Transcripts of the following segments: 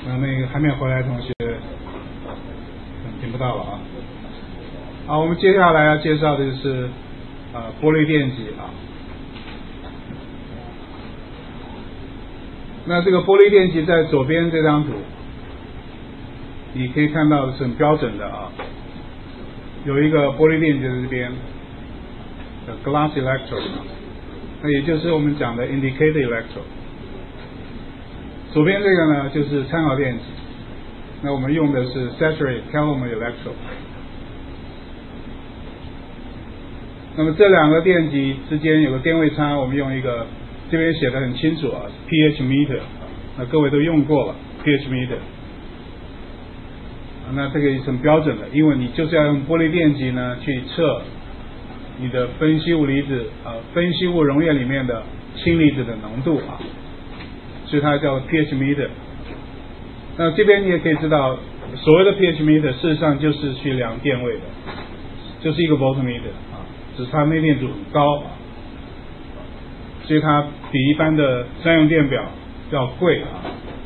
那个还没有回来的同学听不到了啊。好，我们接下来要介绍的就是玻璃电极啊。那这个玻璃电极在左边这张图，你可以看到是很标准的啊，有一个玻璃电极在这边的 glass electrode， 那也就是我们讲的 indicator electrode。左边这个呢就是参考电极，那我们用的是 saturated Coulomb electrode。那么这两个电极之间有个电位差，我们用一个这边写的很清楚啊 ，pH meter， 那各位都用过了 pH meter。那这个也是很标准的，因为你就是要用玻璃电极呢去测你的分析物离子分析物溶液里面的氢离子的浓度啊，所以它叫 pH meter。那这边你也可以知道，所谓的 pH meter 事实上就是去量电位的，就是一个 voltmeter 啊，只是它内电阻很高啊，所以它比一般的商用电表要贵啊。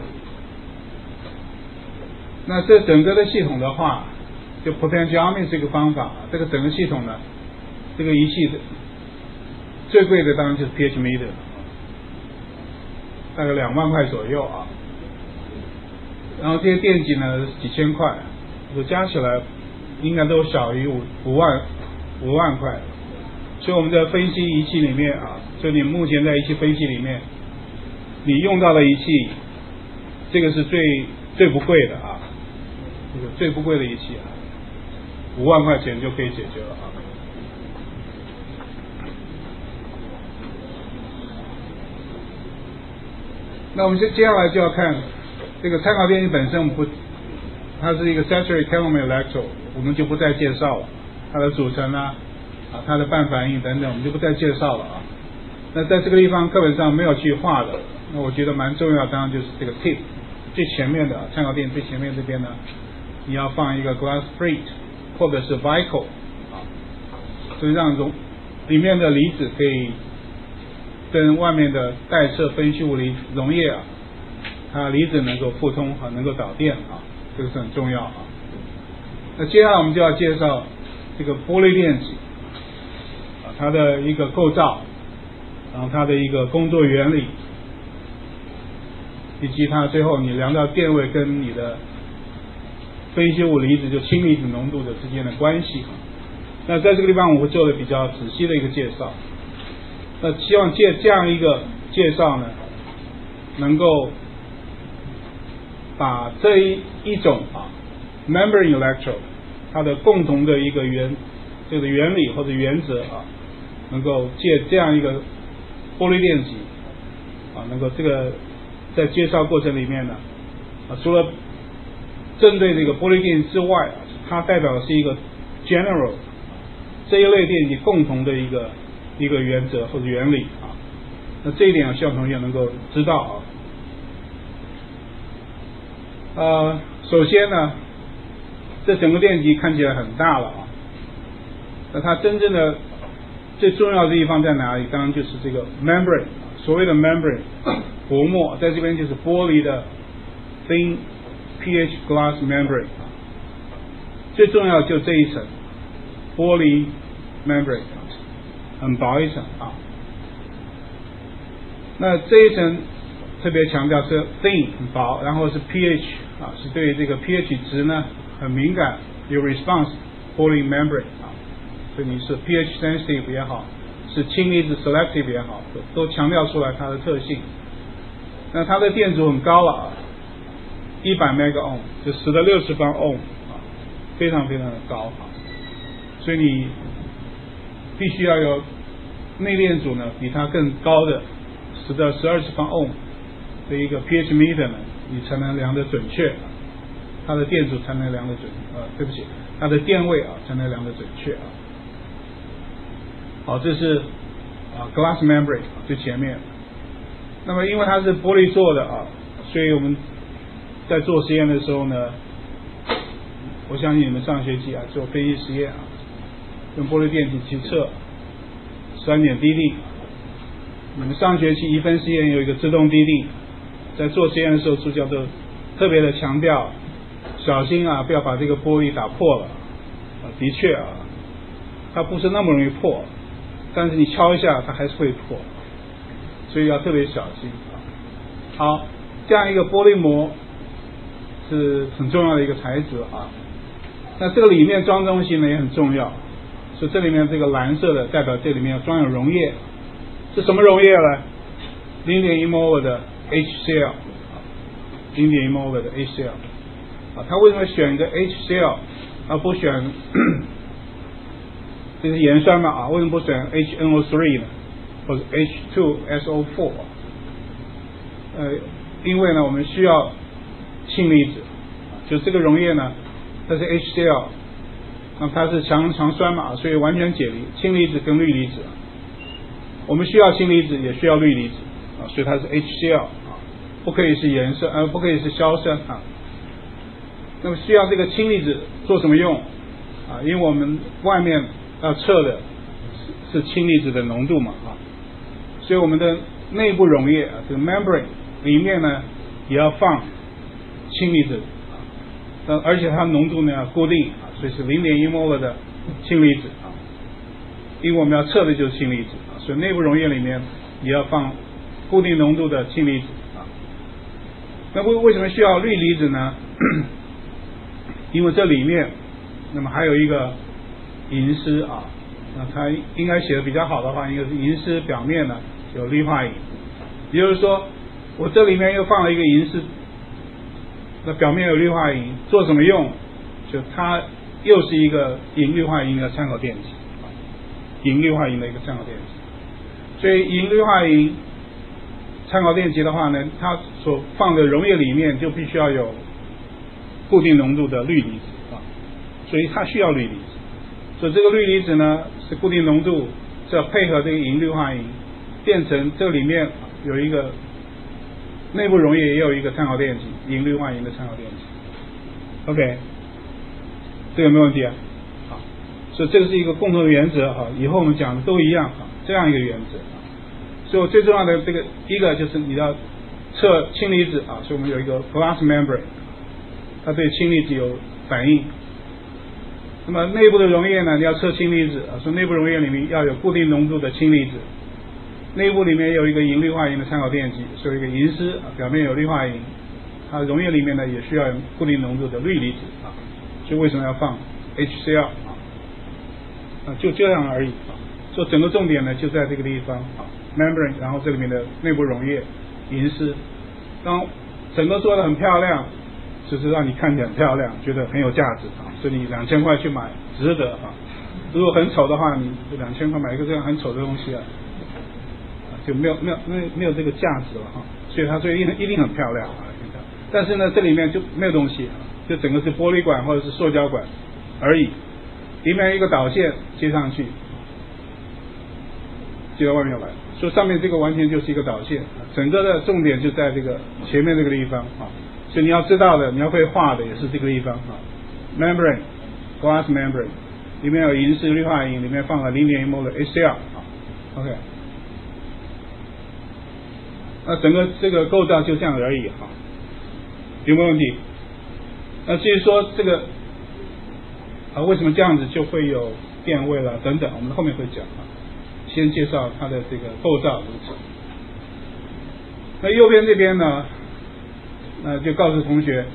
那这整个的系统的话，就 potentiometer 这个方法，这个整个系统呢，这个仪器最贵的当然就是 pH meter， 大概2万块左右啊。然后这些电极呢几千块，就加起来应该都小于5万块。所以我们在分析仪器里面啊，就你目前在仪器分析里面，你用到的仪器，这个是最不贵的啊，这个最不贵的仪器啊，5万块钱就可以解决了啊。那我们接下来就要看这个参考电极本身，它是一个 saturated Coulomb electrode， 我们就不再介绍了，它的组成啊，它的半反应等等，我们就不再介绍了啊。那在这个地方课本上没有去画的，那我觉得蛮重要，当然就是这个 tip 最前面的参考电最前面这边呢，你要放一个 glass plate 或者是 Vico 啊，所以让里面的离子可以跟外面的带侧分析物溶液啊，它离子能够互通啊，能够导电啊，这个是很重要啊。那接下来我们就要介绍这个玻璃电极啊，它的一个构造，然后它的一个工作原理，以及它最后你量到电位跟你的分析物离子就氢离子浓度的之间的关系啊。那在这个地方我会做的比较仔细的一个介绍。那希望借这样一个介绍呢，能够把这一种membrane electrode 它的共同的一个原理或者原则啊，能够借这样一个玻璃电极啊，能够这个在介绍过程里面呢除了针对这个玻璃电极之外它代表的是一个 general 这一类电极共同的一个原则或者原理啊。那这一点希望同学能够知道啊。首先呢，这整个电极看起来很大了啊，那它真正的最重要的地方在哪里？当然就是这个 membrane， 所谓的 membrane 薄膜，在这边就是玻璃的 thin pH glass membrane， 最重要就这一层玻璃 membrane， 很薄一层啊。那这一层特别强调是 thin 很薄，然后是 pH 是对这个 pH 值呢很敏感，有 response 玻璃 membrane 所以你是 pH sensitive 也好，是氢离子 selective 也好，都强调出来它的特性。那它的电阻很高了100 mega ohm， 就10的60方 ohm 非常非常的高所以你必须要有内电阻呢比它更高的10的12次方 ohm 的一个 pH meter 呢，你才能量得准确，它的电阻才能量得准对不起，它的电位才能量得准确好，这是glass membrane 最前面。那么因为它是玻璃做的所以我们在做实验的时候呢，我相信你们上学期做分析实验用玻璃电极去测酸碱滴定。你们上学期1分实验有一个自动滴定，在做实验的时候就叫做特别的强调，小心啊，不要把这个玻璃打破了。的确啊，它不是那么容易破，但是你敲一下它还是会破，所以要特别小心。好，这样一个玻璃膜是很重要的一个材质啊。那这个里面装东西呢也很重要，所以这里面这个蓝色的代表这里面要装有溶液，是什么溶液呢？0.1 mol 的 HCl， 0.1 mol 的 HCl。它为什么选一个 HCl 而不选这是盐酸嘛为什么不选 HNO3 呢，或者 H2SO4？因为呢我们需要氢离子，就这个溶液呢它是 HCl， 那它是强酸嘛，所以完全解离，氢离子跟氯离子，我们需要氢离子也需要氯离子所以它是 HCl不可以是盐酸不可以是硝酸那么需要这个氢离子做什么用因为我们外面要测的是氢离子的浓度嘛所以我们的内部溶液这个 membrane 里面呢也要放氢离子而且它浓度呢要固定所以是 0.1 mol 的氢离子因为我们要测的就是氢离子所以内部溶液里面也要放固定浓度的氢离子那为什么需要氯离子呢？因为这里面那么还有一个银丝那它应该写的比较好的话，应该是银丝表面呢有氯化银，也就是说我这里面又放了一个银丝，那表面有氯化银做什么用？就它又是一个银氯化银的参考电极银氯化银的一个参考电极，所以银氯化银参考电极的话呢，它所放的溶液里面就必须要有固定浓度的氯离子所以它需要氯离子，所以这个氯离子呢是固定浓度，是要配合这个银氯化银变成这里面有一个内部溶液也有一个参考电极，银氯化银的参考电极。OK， 这个没问题好，所以这个是一个共同的原则以后我们讲的都一样这样一个原则所以最重要的这个一个就是你要测氢离子所以我们有一个 glass membrane， 它对氢离子有反应。那么内部的溶液呢，你要测氢离子所以内部溶液里面要有固定浓度的氢离子，内部里面有一个银氯化银的参考电极，所以一个银丝表面有氯化银，它溶液里面呢也需要有固定浓度的氯离子所以为什么要放 HCl 就这样而已所以整个重点呢就在这个地方membrane， 然后这里面的内部溶液银丝，当整个做得很漂亮，就是让你看起来很漂亮，觉得很有价值所以你2000块去买值得如果很丑的话，你2000块买一个这样很丑的东西就没有这个价值了所以它一定很漂亮但是呢这里面就没有东西就整个是玻璃管或者是塑胶管而已，里面一个导线接上去接到外面来，所以上面这个完全就是一个导线，整个的重点就在这个前面这个地方所以你要知道的，你要会画的也是这个地方membrane glass membrane 里面有银丝氯化银，里面放了 0.1 mol 的 HCl OK， 那整个这个构造就这样而已有没有问题？那至于说这个为什么这样子就会有电位了等等，我们后面会讲先介绍它的这个构造如此。那右边这边呢就告诉同学，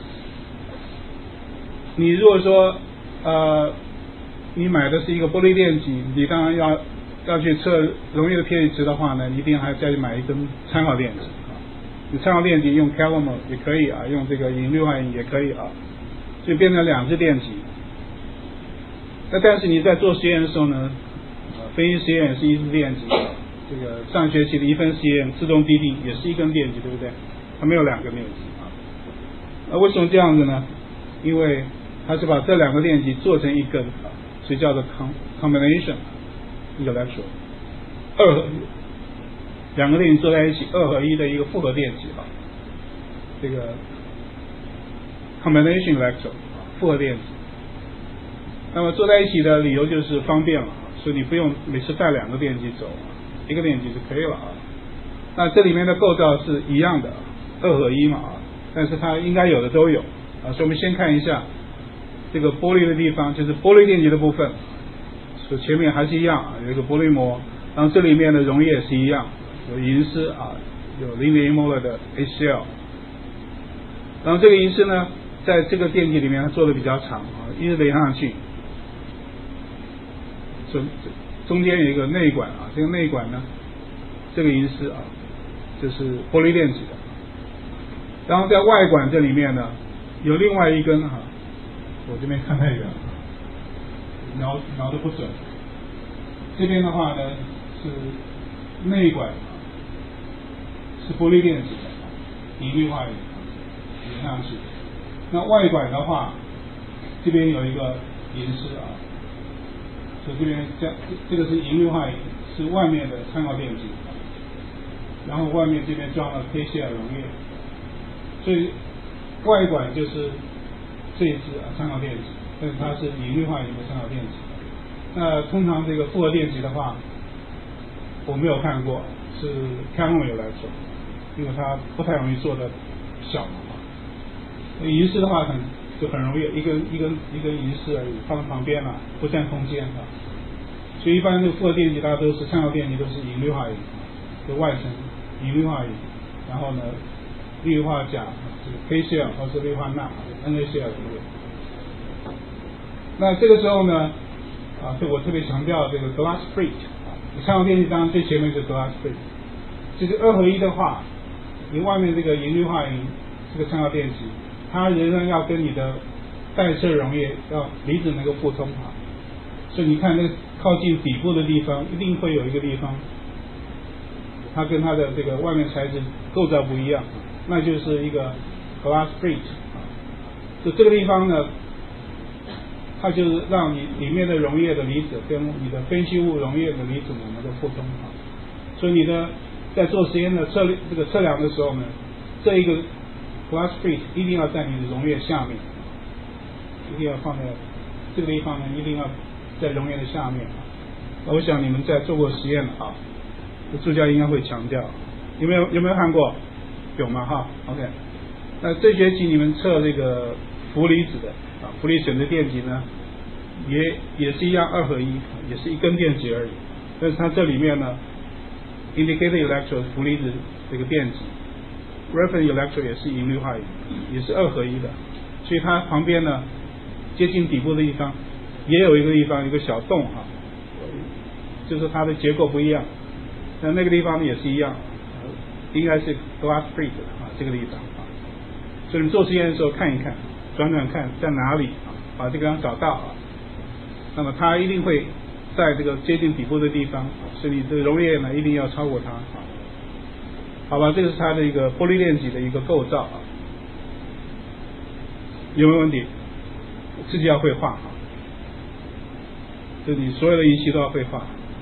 你如果说你买的是一个玻璃电极，你当然要去测溶液的 pH 值的话呢，你一定还再去买一根参考电极你参考电极用 calomel 也可以用这个银氯化银也可以所以变成2支电极。那但是你在做实验的时候呢飞行实验也是1支电极这个上学期的1分实验自动滴定也是1根电极，对不对？它没有2根电极为什么这样子呢？因为它是把这2个电极做成1根所以叫做 combination electrode 2合一，2个电极做在一起2合一的一个复合电极这个 combination electrode 复合电极。那么做在一起的理由就是方便了所以你不用每次带2个电极走1个电极就可以了那这里面的构造是一样的2合一嘛但是它应该有的都有啊。所以我们先看一下这个玻璃的地方，就是玻璃电极的部分，所以前面还是一样啊，有一个玻璃膜，然后这里面的溶液是一样，有银丝啊，有0.1 molar 的 HCl， 然后这个银丝呢，在这个电极里面它做的比较长啊，一直连上去，中间有一个内管啊，这个内管呢，这个银丝啊，这是玻璃电极的，然后在外管这里面呢，有另外一根啊，我这边看太远了，瞄得不准，这边的话呢是内管是玻璃电极的，银氯化银连上去，那外管的话，这边有一个银丝啊。所以这边这个是银氯化银，是外面的参考电极，然后外面这边装了 KCl 溶液，所以外管就是这一支参考电极，但是它是银氯化银的参考电极。那通常这个复合电极的话，我没有看过是 Canon 有来做，因为它不太容易做的小嘛。银丝的话就很容易一根银丝而已，放在旁边了，不占空间啊。所以一般这个复合电极大家都是参考电极都是银氯化银，就外层银氯化银，然后呢氯化钾KCl 或是氯化钠 NaCl 溶液。那这个时候呢对我特别强调这个 glass plate 参考电极当然最前面是 glass plate， 就是2合1的话，你外面这个银氯化银这个参考电极，它仍然要跟你的带色溶液要离子能够互通啊，所以你看那个靠近底部的地方，一定会有一个地方，它跟它的这个外面材质构造不一样，那就是一个 glass plate 啊。就这个地方呢，它就是让你里面的溶液的离子跟你的分析物溶液的离子能够互通啊。所以你的在做实验的测量的时候呢，这一个glass plate 一定要在你的溶液下面，一定要放在这个地方呢，一定要在溶液的下面。我想你们在做过实验的助教应该会强调，有没有看过？有吗？哈 ，OK。那这学期你们测这个氟离子的氟离选择电极呢，也是一样2合1，也是一根电极而已，但是它这里面呢 ，indicator electrode 氟离子这个电极。reference electrode 也是银氯化银，也是2合1的，所以它旁边呢接近底部的地方也有一个地方有一个小洞就是它的结构不一样，那个地方呢也是一样，应该是 glass plate 这个地方所以你做实验的时候看一看，转看在哪里把这个地方找到那么它一定会在这个接近底部的地方，所以你的溶液呢一定要超过它好吧，这个是它的一个玻璃电极的一个构造有没有问题？自己要会画就你所有的仪器都要会画。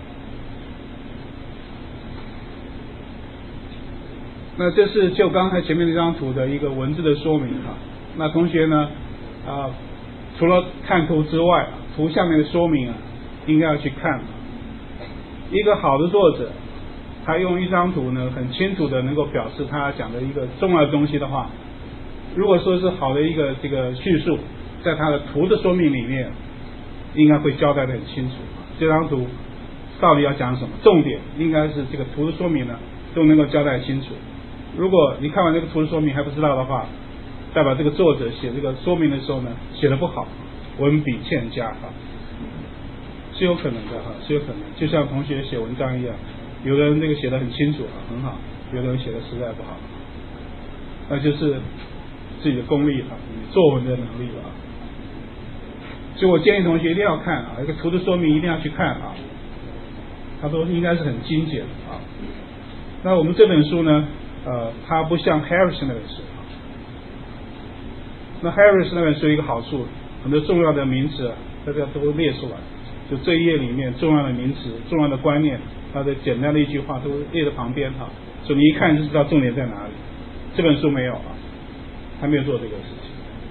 那这是就刚才前面那张图的一个文字的说明那同学呢除了看图之外，图下面的说明应该要去看一个好的作者，他用一张图呢很清楚的能够表示他讲的一个重要的东西的话，如果说是好的一个这个叙述，在他的图的说明里面应该会交代的很清楚，这张图到底要讲什么，重点应该是这个图的说明呢都能够交代清楚。如果你看完这个图的说明还不知道的话，代表这个作者写这个说明的时候呢写得不好，文笔欠佳是有可能的是有可能，就像同学写文章一样，有的人这个写得很清楚很好，有的人写得实在不好，那就是自己的功力你作文的能力所以我建议同学一定要看一个图的说明一定要去看它都应该是很精简的那我们这本书呢它不像 Harris 那本书那 Harris 那本书一个好处，很多重要的名词大家都会列出来，就这一页里面重要的名词重要的观念，它的简单的一句话都列在旁边所以你一看就知道重点在哪里。这本书没有他没有做这个事情。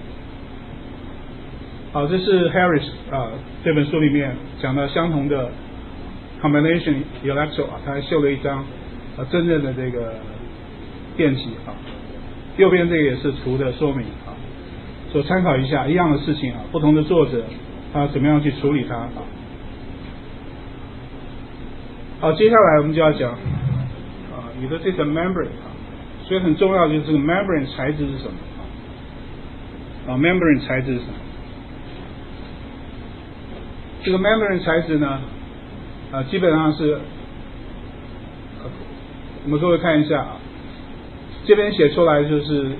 好，这是 Harris 这本书里面讲到相同的 combination electrode 他还秀了一张真正的这个电极右边这个也是图的说明啊，所参考一下一样的事情啊，不同的作者他怎么样去处理它啊。好，接下来我们就要讲你的这个 membrane 啊，所以很重要就是这个 membrane 材质是什么membrane 材质是什么？这个 membrane 材质呢基本上是我们各位看一下啊，这边写出来就是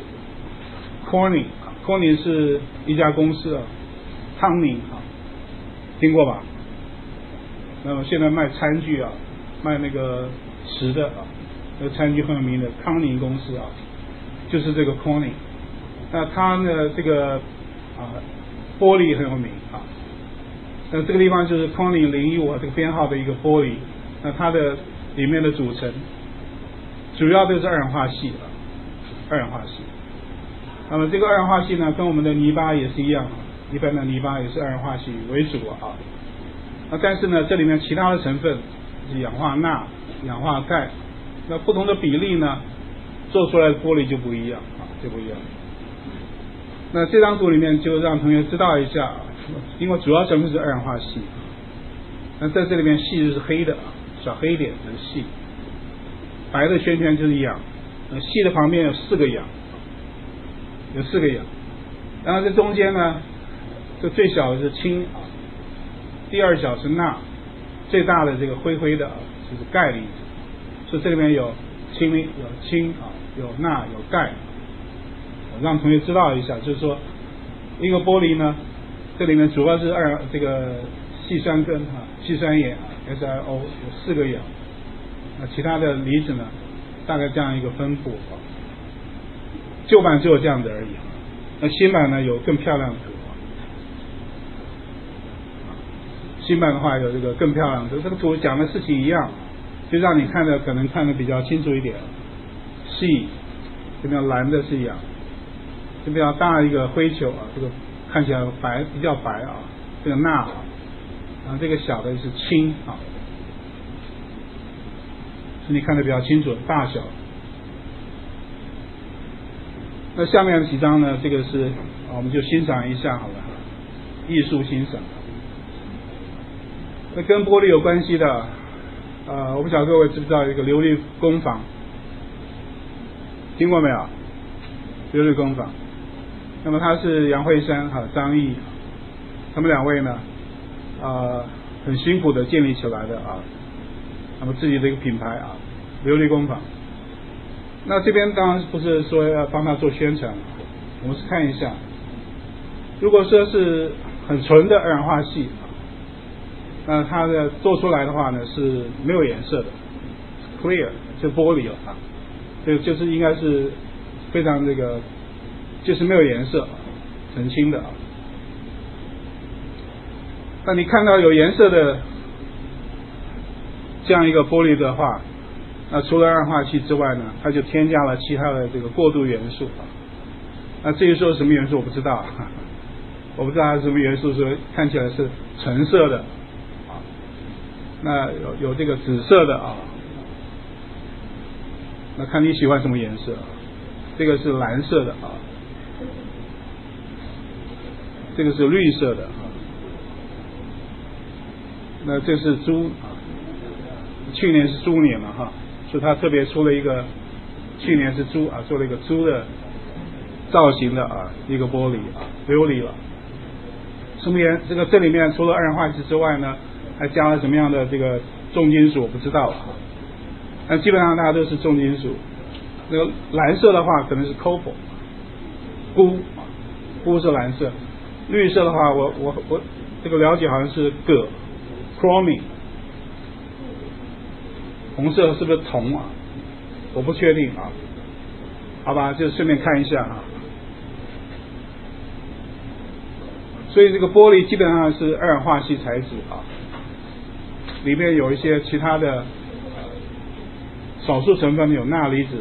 Corning 是一家公司康宁听过吧？那么现在卖餐具卖那个瓷的那个餐具很有名的康宁公司就是这个 Corning。那它呢这个玻璃很有名那这个地方就是 Corning 015这个编号的一个玻璃，那它的里面的组成主要都是二氧化系那么这个二氧化系呢跟我们的泥巴也是一样一般的泥巴也是二氧化系为主那但是呢这里面其他的成分是氧化钠、氧化钙，那不同的比例呢做出来的玻璃就不一样那这张图里面就让同学知道一下因为主要成分是二氧化系，那在这里面系是黑的小黑点是系，白的圈圈就是氧，系的旁边有4个氧，然后这中间呢这最小的是氢第二小是钠，最大的这个灰的就是钙离子，所以这里面有氢有钠有钙，我让同学知道一下，就是说一个玻璃呢这里面主要是这个细酸根细酸盐SiO 有4个氧，那其他的离子呢大概这样一个分布旧版只有这样子而已那新版呢有更漂亮的图新版的话有这个更漂亮的图，这个图讲的事情一样，就让你可能看得比较清楚一点。细这边蓝的是氧，这边要大一个灰球这个看起来比较白这个钠然后这个小的是氢所以你看得比较清楚大小。那下面几张呢这个是我们就欣赏一下好了，艺术欣赏。那跟玻璃有关系的我不晓得各位知不知道一个琉璃工坊，听过没有？琉璃工坊，那么他是杨惠珊张毅他们2位呢很辛苦的建立起来的那么自己的一个品牌琉璃工坊。那这边当然不是说要帮他做宣传，我们是看一下，如果说是很纯的二氧化系那它的做出来的话呢是没有颜色的 clear 就玻璃就是应该是非常这个就是没有颜色澄清的那你看到有颜色的这样一个玻璃的话，那除了二氧化气之外呢它就添加了其他的这个过渡元素那至于说什么元素我不知道我不知道它是什么元素，说看起来是橙色的那有这个紫色的那看你喜欢什么颜色这个是蓝色的这个是绿色的那这是猪去年是猪年了所以他特别出了一个去年是猪做了一个猪的造型的一个玻璃琉璃了。什么这个这里面除了二氧化气之外呢还加了什么样的这个重金属我不知道但基本上大家都是重金属。那个蓝色的话可能是 cobalt 钴是蓝色，绿色的话我这个了解好像是铬 chromium， 红色是不是铜我不确定好吧，就顺便看一下所以这个玻璃基本上是二氧化系材质里面有一些其他的少数成分有钠离子。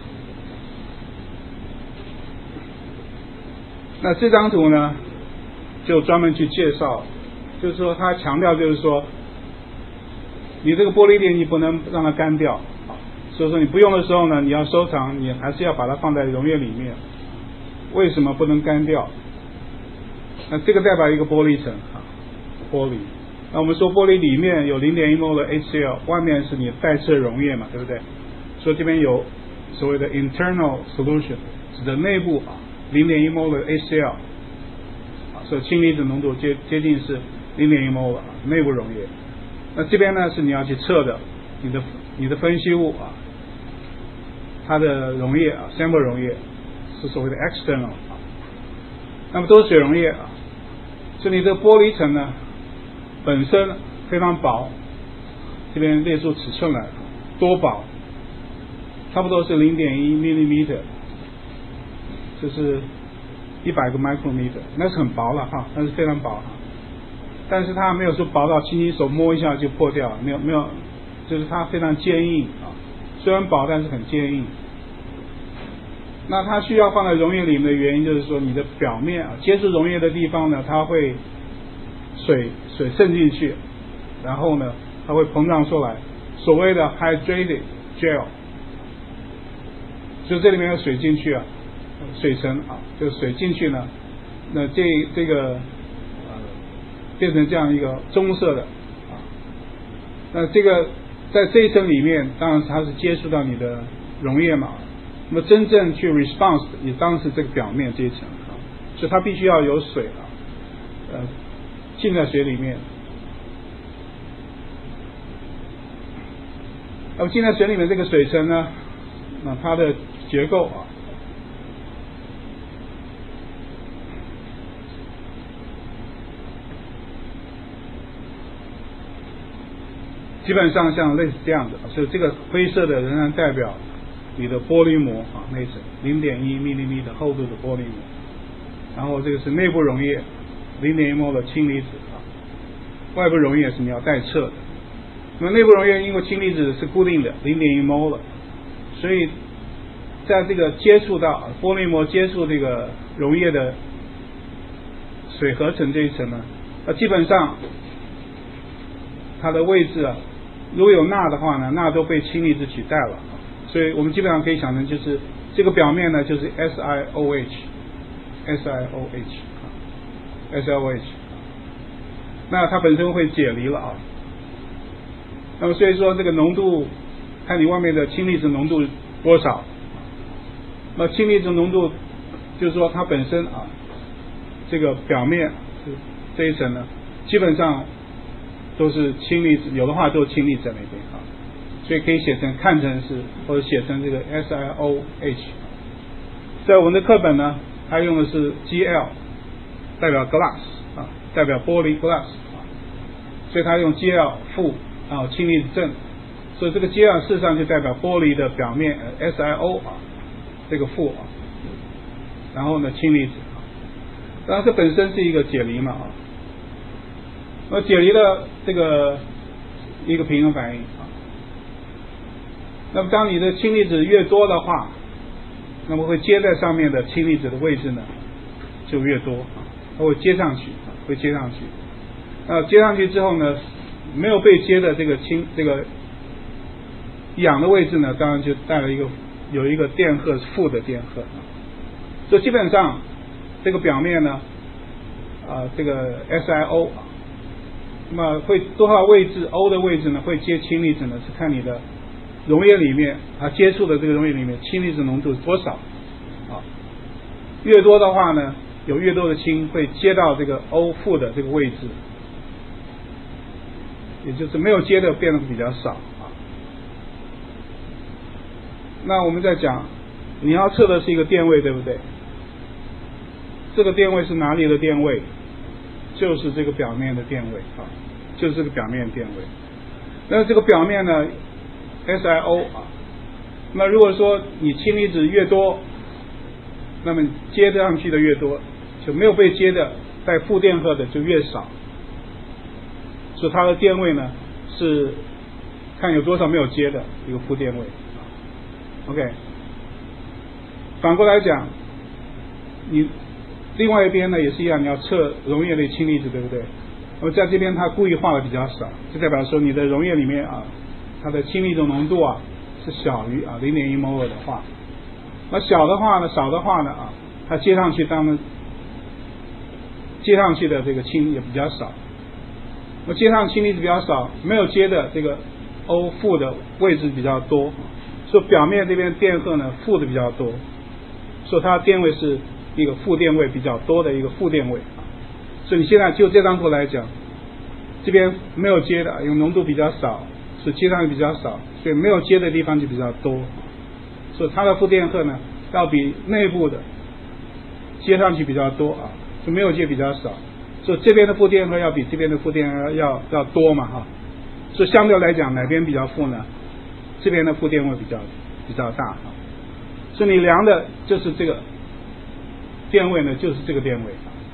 那这张图呢就专门去介绍，就是说他强调就是说你这个玻璃链你不能让它干掉所以说你不用的时候呢，你要收藏，你还是要把它放在溶液里面。为什么不能干掉？那这个代表一个玻璃层玻璃。那我们说玻璃里面有 0.1 mol 的 HCl， 外面是你带色溶液嘛，对不对？所以这边有所谓的 internal solution， 指的内部0.1 mol 的 HCl， 所以氢离子浓度接近是0.1 mol 内部溶液。那这边呢是你要去测的，你的分析物它的溶液sample 溶液是所谓的 external， 那么都是水溶液所以你这个玻璃层呢本身非常薄，这边列出尺寸来，多薄，差不多是 0.1 mm， 就是100个 micrometer， 那是很薄了那是非常薄但是它没有说薄到轻轻手摸一下就破掉，没有，就是它非常坚硬虽然薄但是很坚硬。那它需要放在溶液里面的原因就是说，你的表面接触溶液的地方呢，它会水渗进去，然后呢它会膨胀出来，所谓的 hydrated gel， 就这里面有水进去水层这个水进去呢，那这个变成这样一个棕色的那这个在这一层里面，当然它是接触到你的溶液嘛。那么真正去 response 也当然是这个表面这一层所以它必须要有水浸在水里面。那么浸在水里面这个水层呢，那它的结构基本上像类似这样的，所以这个灰色的仍然代表你的玻璃膜那一层 0.1 mm 的厚度的玻璃膜，然后这个是内部溶液 0.1 mol 的氢离子外部溶液是你要带测的。那么内部溶液因为氢离子是固定的 0.1 mol 所以在这个接触到玻璃膜接触这个溶液的水合成这一层呢，基本上它的位置如果有钠的话呢，钠都被氢离子取代了，所以我们基本上可以想成就是这个表面呢就是 SiOH， 那它本身会解离了那么所以说这个浓度看你外面的氢离子浓度多少，那氢离子浓度就是说它本身这个表面这一层呢基本上都是氢离子，有的话都是氢离子在那边所以可以看成是或者写成这个 SiOH。 在我们的课本呢它用的是 Gl 代表 glass 代表玻璃 glass 所以它用 Gl 负氢离子正，所以这个 Gl 事实上就代表玻璃的表面SiO 这个负然后呢氢离子当然这本身是一个解离嘛那解离了这个一个平衡反应那么当你的氢离子越多的话，那么会接在上面的氢离子的位置呢就越多它会接上去那接上去之后呢，没有被接的这个氧的位置呢，当然就带了有一个电荷是负的电荷所以基本上这个表面呢这个 SiO 那么会多少位置 O 的位置呢会接氢离子呢，是看你的溶液里面它接触的这个溶液里面氢离子浓度是多少越多的话呢，有越多的氢会接到这个 O 负的这个位置，也就是没有接的变得比较少那我们在讲你要测的是一个电位，对不对？这个电位是哪里的电位？就是这个表面的电位就是这个表面的电位。那这个表面呢 SiO 那如果说你氢离子越多，那么接上去的越多，就没有被接的带负电荷的就越少，所以它的电位呢是看有多少没有接的一个负电位。 OK， 反过来讲，你另外一边呢也是一样，你要测溶液类氢离子，对不对？那么在这边它故意画的比较少，就代表说你的溶液里面它的氢离子浓度是小于0.1 mol 的话，那小的话呢，少的话呢它接上去接上去的这个氢也比较少，那接上氢离子比较少，没有接的这个 O 负的位置比较多，所以表面这边电荷呢负的比较多，所以它的电位是一个负电位比较多的一个负电位。所以你现在就这张图来讲，这边没有接的，因为浓度比较少，所以接上去比较少，所以没有接的地方就比较多，所以它的负电荷呢要比内部的接上去比较多就没有接比较少，所以这边的负电荷要比这边的负电荷要多嘛所以相对来讲哪边比较负呢？这边的负电位比较大所以你量的就是这个电位呢，就是这个电位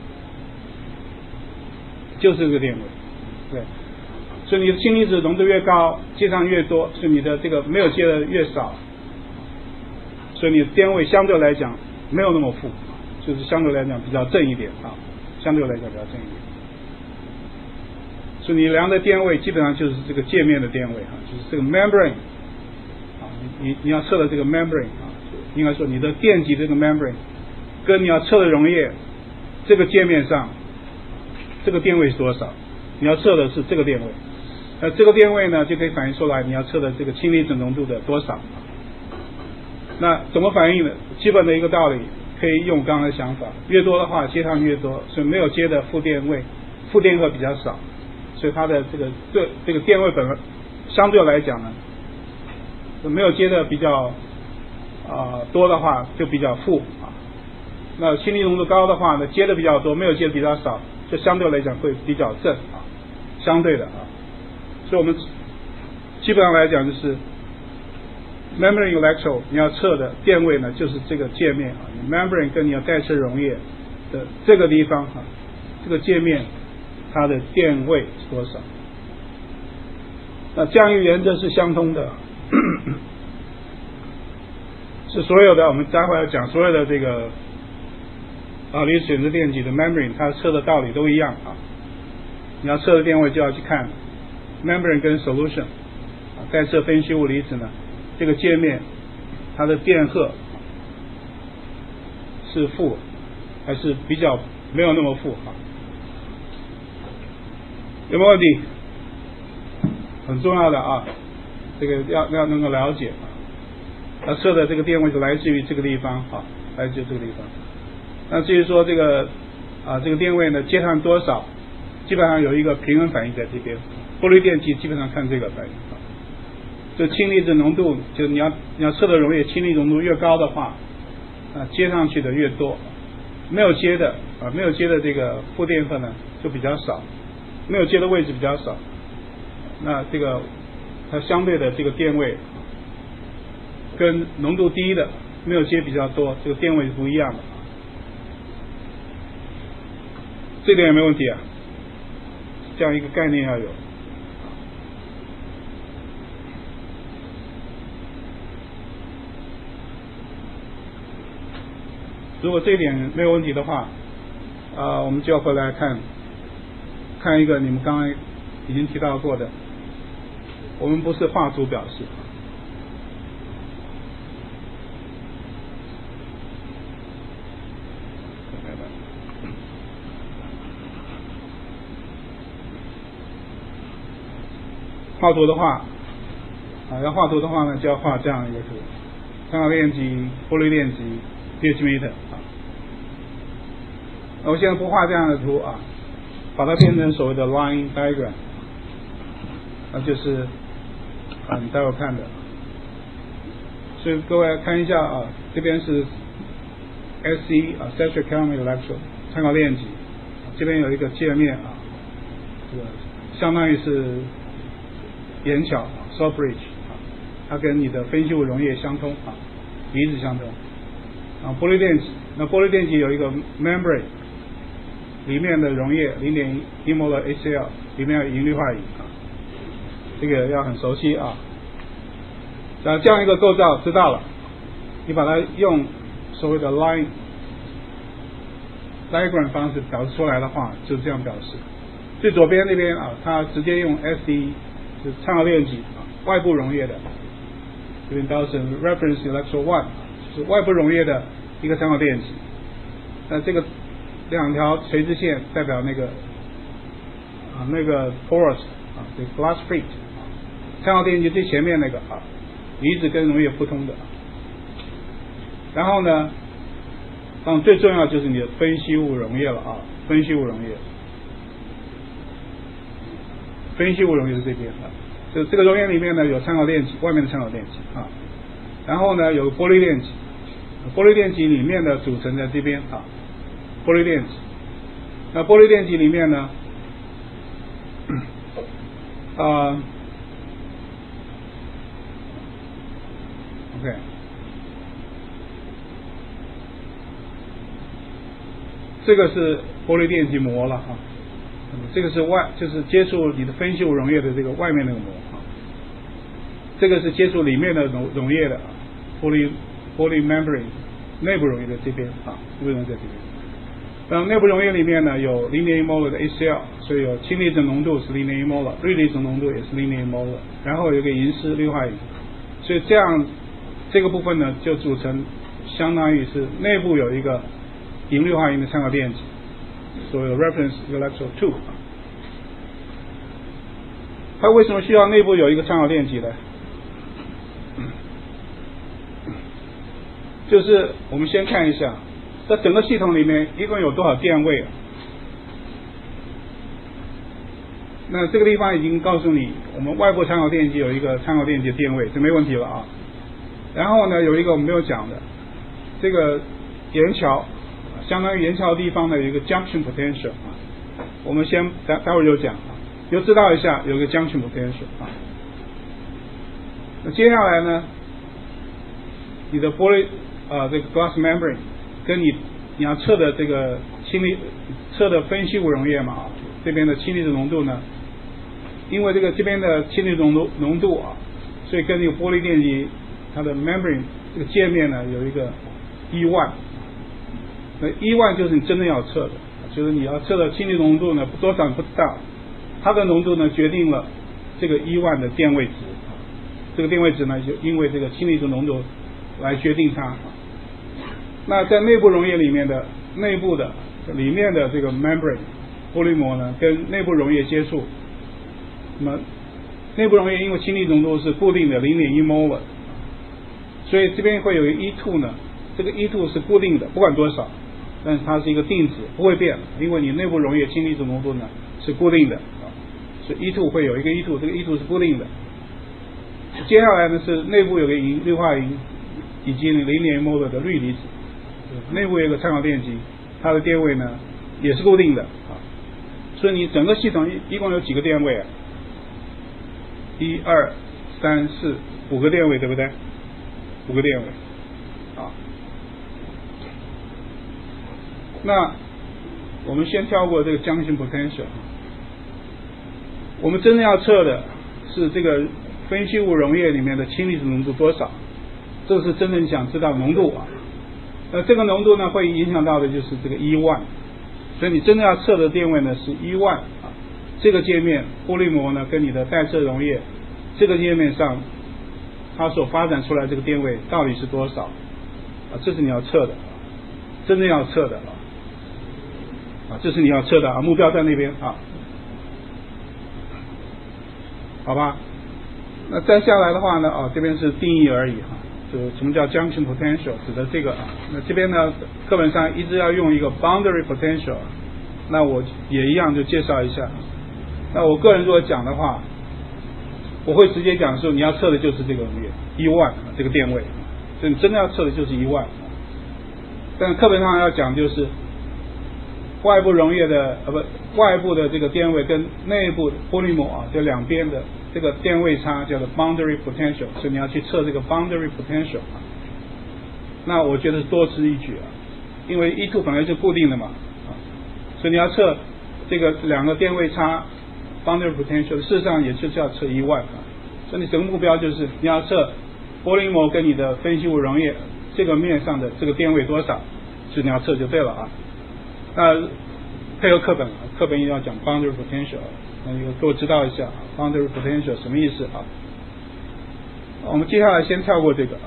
就是这个电位，对，所以你的氢离子浓度越高，接上越多，所以你的这个没有接的越少，所以你的电位相对来讲没有那么负，就是相对来讲比较正一点相对来讲比较正一点。所以你量的电位基本上就是这个界面的电位就是这个 membrane 你要测的这个 membrane 应该说你的电极这个 membrane 跟你要测的溶液这个界面上这个电位是多少，你要测的是这个电位，那这个电位呢就可以反映出来你要测的这个氢离子浓度的多少。那怎么反映的？基本的一个道理可以用刚才的想法，越多的话接上越多，所以没有接的负电荷比较少，所以它的这个电位本来相对来讲呢，没有接的比较多的话就比较负那氢离浓度高的话呢，接的比较多，没有接的比较少，就相对来讲会比较正相对的所以我们基本上来讲就是 membrane electrode 你要测的电位呢就是这个界面你 membrane 跟你要带测溶液的这个地方这个界面它的电位是多少。那降域原则是相通的是所有的，我们待会要讲所有的这个离子选择电极的 membrane 它测的道理都一样你要测的电位就要去看 membrane 跟 solution 带测分析物离子呢这个界面它的电荷是负还是比较没有那么负有没有问题？很重要的这个要能够了解要测的这个电位是来自于这个地方来自于这个地方。那至于说这个这个电位呢接上多少，基本上有一个平衡反应在这边，波粒电极基本上看这个反应就氢离子浓度，就你要测的溶液氢离子浓度越高的话接上去的越多，没有接的这个负电荷呢就比较少，没有接的位置比较少，那这个它相对的这个电位跟浓度低的没有接比较多，这个电位是不一样的这点有没有问题这样一个概念要有。如果这一点没有问题的话我们就要回来看一个你们刚刚已经提到过的，我们不是画图表示画图的话要画图的话呢就要画这样一个图，参考电极、波粒电极、pH meter 我现在不画这样的图把它变成所谓的 line diagram 就是你待会看的。所以各位看一下这边是 SE saturated caramel electrode 参考电极，这边有一个界面这个相当于是眼角 salt bridge 它跟你的分析物溶液相通离子相通波粒电极，那波粒电极有一个 membrane 里面的溶液 0.1 mol HCl 里面有银氯化铋这个要很熟悉那这样一个构造知道了，你把它用所谓的 line diagram 方式表示出来的话就这样表示。最左边那边它直接用 SE 就是参考电极外部溶液的 William Dawson reference electrode 1，就是外部溶液的一个参考电极。那这个两条垂直线代表那个porous 这个 glass plate 参考电极最前面那个离子跟溶液互通的。然后呢，最重要就是你的分析物溶液了分析物溶液是这边这个溶液里面呢有参考电极，外面的参考电极然后呢有玻璃电极，玻璃电极里面的组成在这边玻璃电极。那玻璃电极里面呢OK， 这个是玻璃电极膜了这个是就是接触你的分析物溶液的这个外面那个膜这个是接触里面的溶液的玻璃 membrane 内部溶液的这边内部溶液在这边。然后内部溶液里面呢有 0.1 molar 的 HCl， 所以有氢离子浓度是 0.1 molar， 氯离子浓度也是 0.1 molar， 然后有个银酯氯化银，所以这个部分呢就组成相当于是内部有一个银氯化银的参考电极，所谓的 reference electrode 2。它为什么需要内部有一个参考电极呢？就是我们先看一下在整个系统里面一共有多少电位那这个地方已经告诉你，我们外部参考电极有一个参考电极的电位，这没问题了然后呢有一个我们没有讲的，这个沿桥相当于沿桥地方的有一个 junction potential 我们先待会儿就讲就知道一下有一个 junction potential 那接下来呢，你的玻璃这个 glass membrane 跟你要测的这个测的分析物溶液嘛这边的氢离子浓度呢，因为这边的氢离子浓度所以跟这个玻璃电极它的 membrane 这个界面呢有一个E1，那E1就是你真正要测的，就是你要测的氢离子浓度呢多少你不知道，它的浓度呢决定了这个E1的电位值，这个电位值呢就因为这个氢离子浓度来决定它。那在内部溶液里面的里面的这个 membrane 玻璃膜呢跟内部溶液接触，那么内部溶液因为氢离子浓度是固定的 0.1 molar， 所以这边会有一个 E2 呢，这个 E2 是固定的不管多少，但是它是一个定值不会变，因为你内部溶液氢离子浓度呢是固定的所以 E2 会有一个 E2， 这个 E2 是固定的。接下来呢是内部有个氯化银以及 0.1 molar 的氯离子，内部有个参考电极，它的电位呢也是固定的所以你整个系统一共有几个电位1、2、3、4、5个电位，对不对？5个电位那我们先跳过这个junction potential， 我们真正要测的是这个分析物溶液里面的氢离子浓度多少，这是真正想知道浓度那这个浓度呢会影响到的就是这个E1，所以你真正要测的电位呢是E1这个界面玻璃膜呢跟你的带测溶液这个界面上它所发展出来这个电位到底是多少这是你要测的，真正要测的这是你要测的目标在那边好吧。那再下来的话呢这边是定义而已就什么叫 junction potential 指的这个那这边呢课本上一直要用一个 boundary potential， 那我也一样就介绍一下。那我个人如果讲的话，我会直接讲说你要测的就是这个溶液E1这个电位，所以你真的要测的就是E1，但课本上要讲就是外部溶液的外部的这个电位跟内部玻璃膜这两边的这个电位差叫做 boundary potential， 所以你要去测这个 boundary potential 那我觉得是多此一举因为 E2 本来就固定的嘛所以你要测这个两个电位差 boundary potential， 事实上也就是要测E1所以你整个目标就是你要测玻璃膜跟你的分析物溶液这个面上的这个电位多少，所以你要测就对了那配合课本一定要讲 boundary potential， 那你给我知道一下boundary potential 什么意思我们接下来先跳过这个。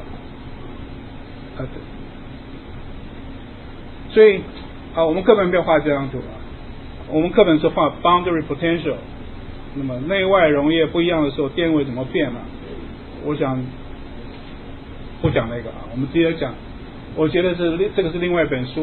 所以我们课本没有画这张图我们课本是画 boundary potential。那么内外溶液不一样的时候，电位怎么变呢？我想不讲那个我们直接讲。我觉得这个是另外一本书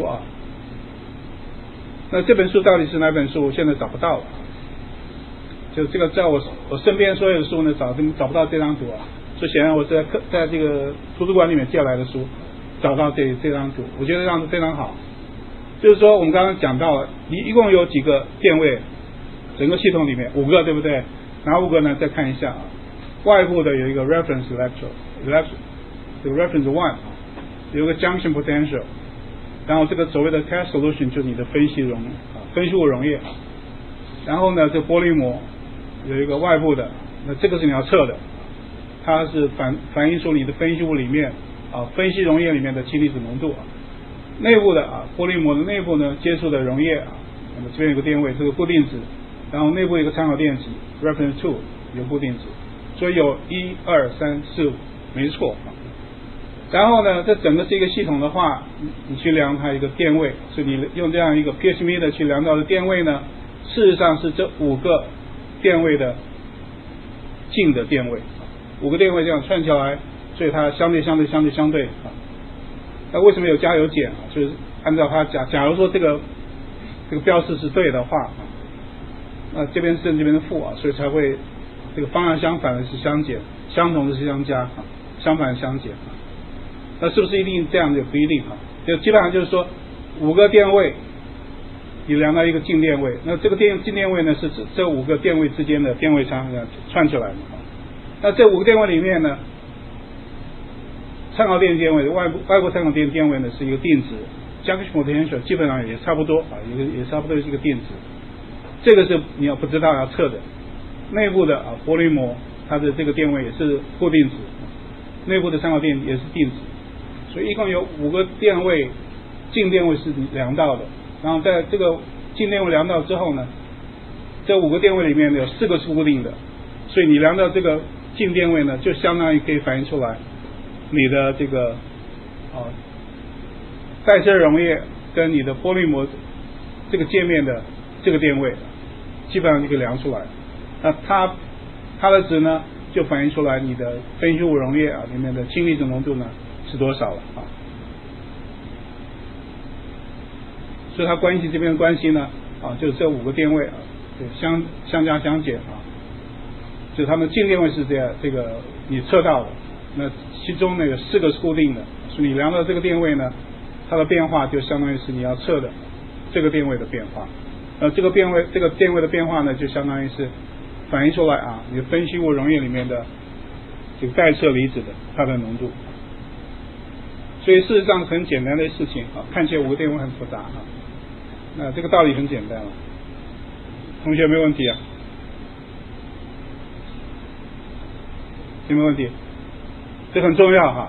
那这本书到底是哪本书？我现在找不到了。就这个在我身边所有的书呢，找不到这张图所以显然我是在这个图书馆里面借来的书找到这张图，我觉得这张图非常好。就是说我们刚刚讲到了，你一共有几个电位？整个系统里面5个，对不对？哪5个呢？再看一下外部的有一个 reference electrode， 这个 reference 1有一个 junction potential， 然后这个所谓的 test solution 就是你的分析物溶液，然后呢这玻璃膜有一个外部的，那这个是你要测的，它是反映出你的分析物里面分析溶液里面的氢离子浓度内部的玻璃膜的内部呢接触的溶液那么这边有个电位，这个固定值，然后内部有一个参考电极 reference 2有固定值，所以有1、2、3、4、5，没错然后呢这整个是一个系统的话，你去量它一个电位，所以你用这样一个 pH meter 去量到的电位呢，事实上是这5个电位的净的电位，5个电位这样串起来，所以它相对那为什么有加有减就是按照它假如说这个标示是对的话那这边是正这边是负所以才会这个方向相反的是相减，相同的是相加相反相减那是不是一定这样也不一定就基本上就是说5个电位你量到一个静电位，那这个静电位呢是指这5个电位之间的电位差串出来的那这5个电位里面呢，参考电位外部参考电位呢是一个定值 junction potential 基本上也差不多也差不多是一个定值，这个是你要不知道要测的。内部的玻璃膜它的这个电位也是固定值，内部的参考电也是定值，所以一共有5个电位静电位是量到的，然后在这个静电位量到之后呢，这5个电位里面有4个是固定的，所以你量到这个静电位呢就相当于可以反映出来你的这个带色溶液跟你的玻璃膜这个界面的这个电位基本上就可以量出来，那它的值呢就反映出来你的分析物溶液里面的氢离子浓度呢是多少了所以它关系这边的关系呢就是这5个电位相加相减就是它们静电位是这个你测到的，那其中呢有4个是固定的，所以你量到这个电位呢，它的变化就相当于是你要测的这个电位的变化，这个电位的变化呢就相当于是反映出来你的分析物溶液里面的这个带色离子的它的浓度。所以事实上很简单的事情看起来5个电位很复杂那这个道理很简单了。同学没问题有没有问题？这很重要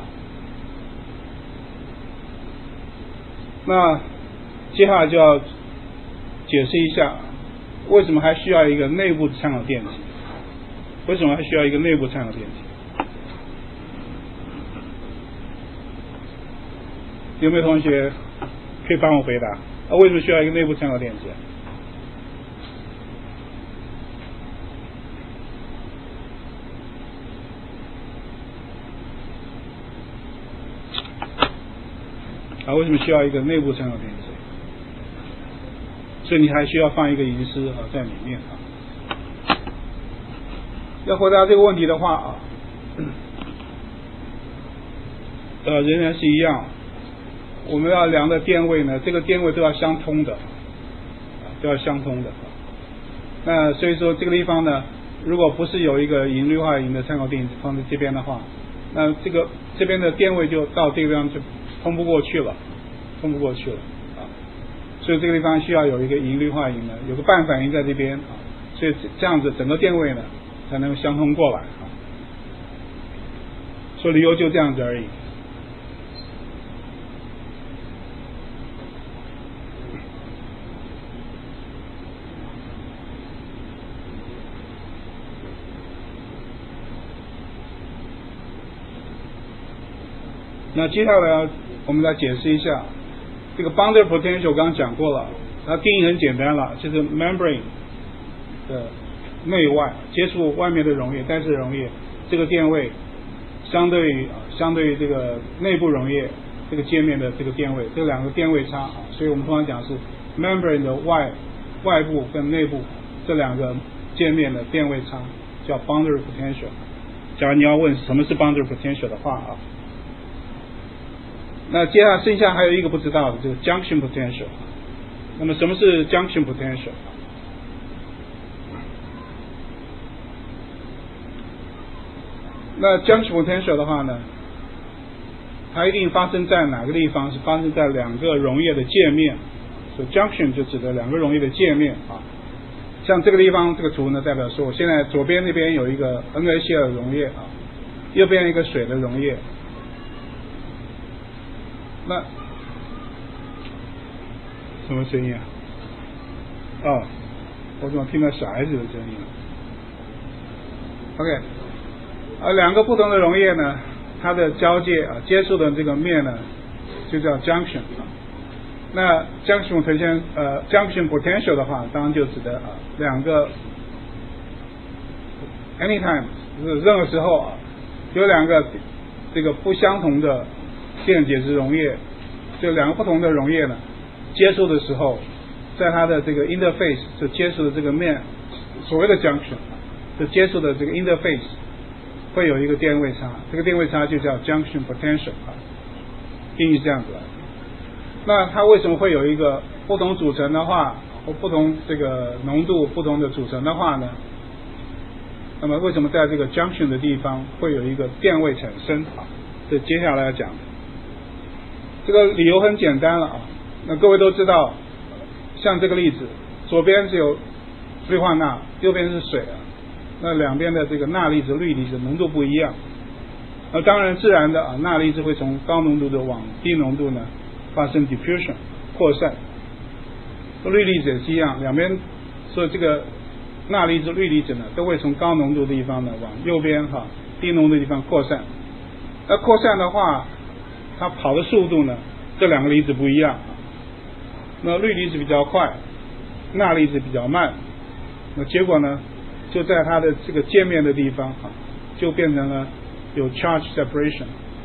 那接下来就要解释一下为什么还需要一个内部的参考电极，为什么还需要一个内部参考电极？有没有同学可以帮我回答为什么需要一个内部参考电极为什么需要一个内部参考电极？所以你还需要放一个隐私在里面要回答这个问题的话仍然是一样，我们要量的电位呢，这个电位都要相通的那所以说这个地方呢，如果不是有一个银氯化银的参考电极放在这边的话，那这边的电位就到这个地方就通不过去了所以这个地方需要有一个银氯化银有个半反应在这边所以这样子整个电位呢才能相通过来所以理由就这样子而已。 那接下来我们来解释一下这个 boundary potential， 刚刚讲过了，它定义很简单了，就是 membrane 的内外接触外面的溶液，单次溶液，这个电位相对于这个内部溶液这个界面的这个电位，这两个电位差，所以我们通常讲是 membrane 的外部跟内部这两个界面的电位差叫 boundary potential。假如你要问什么是 boundary potential 的话那接下来剩下还有一个不知道的，就是 junction potential。那么什么是 junction potential？ 那 junction potential 的话呢，它一定发生在哪个地方？是发生在两个溶液的界面。所以 junction 就指的两个溶液的界面像这个地方这个图呢，代表说我现在左边那边有一个 NaCl 的溶液右边一个水的溶液。那什么声音我怎么听到小孩子的声音？OK， 两个不同的溶液呢，它的交界接触的这个面呢，就叫 junction。那 junction potential 的话，当然就指的两个 anytime 就是任何时候有两个这个不相同的电解质溶液，就两个不同的溶液呢接触的时候，在它的这个 interface 就接触的这个面，所谓的 junction 就接触的这个 interface 会有一个电位差，这个电位差就叫 junction potential 定义是这样子的。那它为什么会有一个不同组成的话或不同这个浓度不同的组成的话呢？那么为什么在这个 junction 的地方会有一个电位产生？这接下来要讲的这个理由很简单了那各位都知道，像这个例子，左边是有氯化钠，右边是水那两边的这个钠离子、氯离子浓度不一样。当然自然的钠离子会从高浓度的往低浓度呢发生 diffusion 扩散，氯离子也是一样，两边所以这个钠离子、氯离子呢都会从高浓度的地方呢往右边低浓度的地方扩散。那扩散的话，它跑的速度呢，这两个离子不一样。那氯离子比较快，钠离子比较慢。那结果呢，就在它的这个界面的地方就变成了有 charge separation。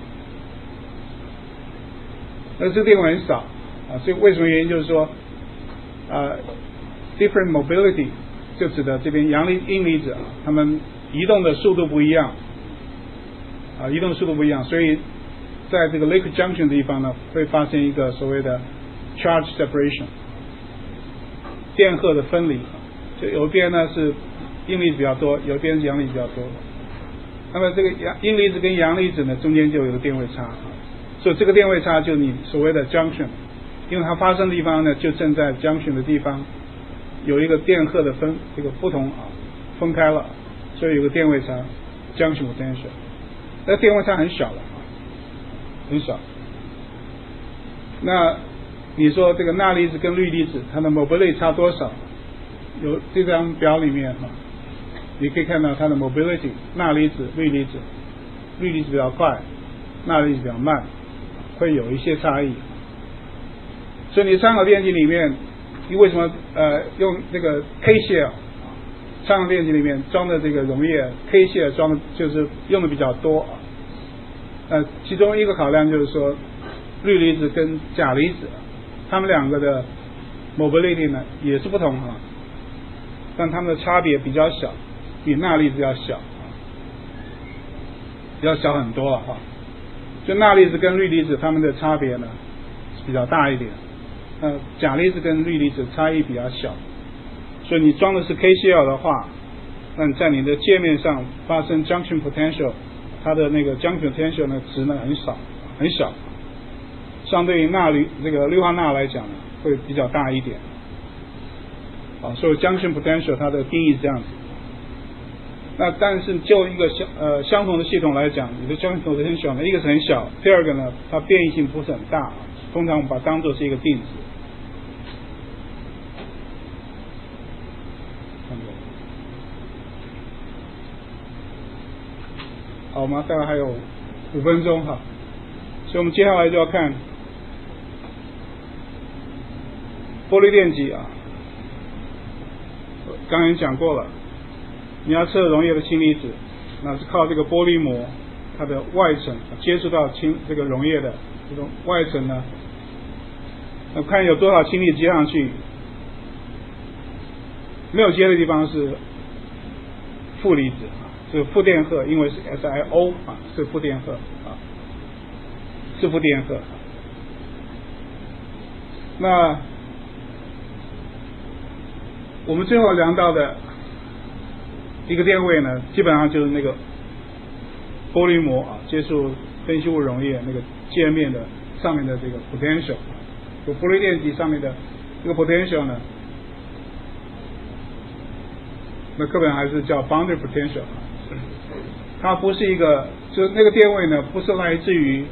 那这个电位很少所以为什么原因就是说different mobility 就指的这边阳离阴离子它们移动的速度不一样移动速度不一样，所以在这个 liquid junction 的地方呢会发生一个所谓的 charge separation 电荷的分离，就有一边呢是阴离子比较多，有一边是阳离子比较多。那么这个阴离子跟阳离子呢中间就有个电位差所以这个电位差就是你所谓的 junction， 因为它发生的地方呢就正在 junction 的地方有一个电荷的这个不同分开了，所以有个电位差 junction potential。那电位差很小了很小。那你说这个钠离子跟氯离子它的 mobility 差多少？有这张表里面你可以看到它的 mobility， 钠离子、氯离子，氯离子比较快，钠离子比较慢，会有一些差异。所以你参考电极里面，你为什么用那个 K share 参考电极里面装的这个溶液 K share 装的就是用的比较多其中一个考量就是说氯离子跟钾离子它们两个的 mobility 呢也是不同但它们的差别比较小，比钠离子要小要小很多了就钠离子跟氯离子它们的差别呢比较大一点，钾离子跟氯离子差异比较小，所以你装的是 KCl 的话，那你在你的界面上发生 junction potential， 它的那个 junction potential 呢值呢很少很小，相对于这个氯化钠来讲呢会比较大一点所以 junction potential 它的定义是这样子。那但是就一个相同的系统来讲，你的 junction potential 呢一个是很小，第二个呢它变异性不是很大，通常我们把它当作是一个定值。好，我们大概还有5分钟所以我们接下来就要看玻璃电极啊，刚才讲过了，你要测溶液的氢离子，那是靠这个玻璃膜它的外层接触到这个溶液的这种外层呢，那看有多少氢离子接上去，没有接的地方是负离子啊，是负电荷，因为是 SiO 啊，是负电荷啊，是负电荷。那我们最后量到的一个电位呢，基本上就是那个玻璃膜啊接触分析物溶液那个界面的上面的这个 potential， 就玻璃电极上面的这个 potential 呢，那课本还是叫 boundary potential， 它不是一个，就那个电位呢不是来自于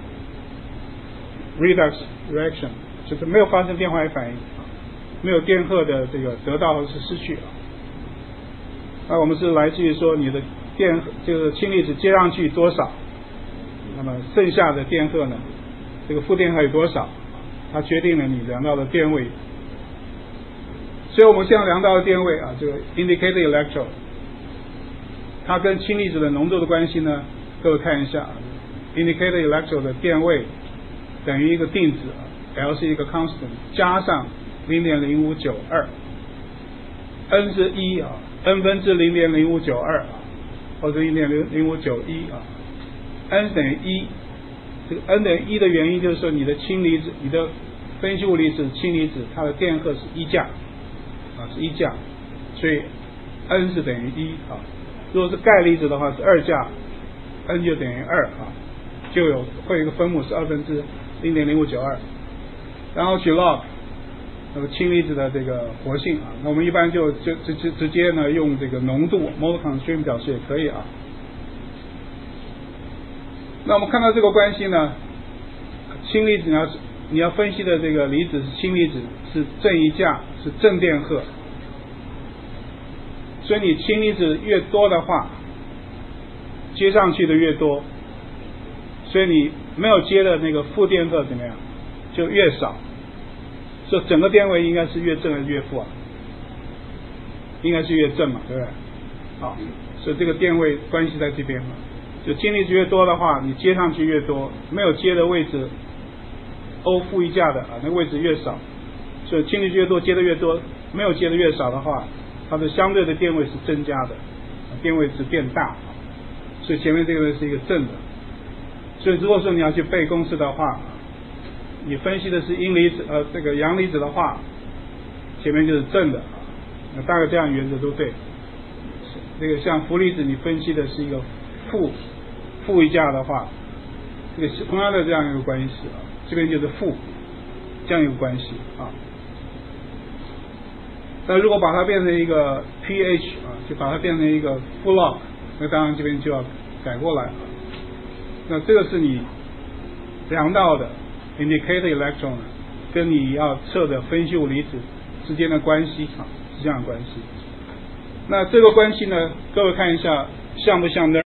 redox reaction， 就是没有发生电化学反应，没有电荷的这个得到或是失去啊。那我们是来自于说你的就是氢离子接上去多少，那么剩下的电荷呢，这个负电荷有多少，它决定了你量到的电位。所以我们现在量到的电位啊，这个 indicated electrode， 它跟氢离子的浓度的关系呢，各位看一下 ，indicated electrode 的电位等于一个定值 L 是一个 constant 加上 0.0592，N 是1啊 ，N 分之 0.0592啊，或者 0.0591啊 ，N 等于1，这个 N 等于1的原因就是说你的氢离子，你的分析物离子氢离子它的电荷是1价啊，是1价，所以 N 是等于1啊。如果是钙离子的话是2价 ，N 就等于2啊，就会有一个分母是2分之 0.0592， 然后取 log 那个氢离子的这个活性啊，那我们一般就直接呢用这个浓度 mole concentration 表示也可以啊。那我们看到这个关系呢，氢离子你要分析的这个离子是氢离子是正1价，是正电荷，所以你氢离子越多的话，接上去的越多，所以你没有接的那个负电荷怎么样就越少，所以整个电位应该是越正还是越负啊？应该是越正嘛，对不对？好，所以这个电位关系在这边嘛，就氢离子越多的话，你接上去越多，没有接的位置 O 负1价的啊，那个位置越少，所以氢离子越多接的越多，没有接的越少的话，它的相对的电位是增加的，电位值变大，所以前面这个是一个正的。所以如果说你要去背公式的话，你分析的是阴离子这个阳离子的话，前面就是正的，那大概这样原则都对。这个像负离子你分析的是一个负1价的话，这个同样的这样一个关系啊，这边就是负这样一个关系啊。那如果把它变成一个 pH 啊，就把它变成一个负 log， 那当然这边就要改过来。那这个是你量到的 indicated electron 跟你要测的分析物离子之间的关系啊，是这样的关系。那这个关系呢，各位看一下像不像那